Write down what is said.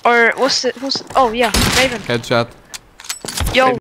Or what's it? Who's? Oh yeah, Raven. Headshot. Yo.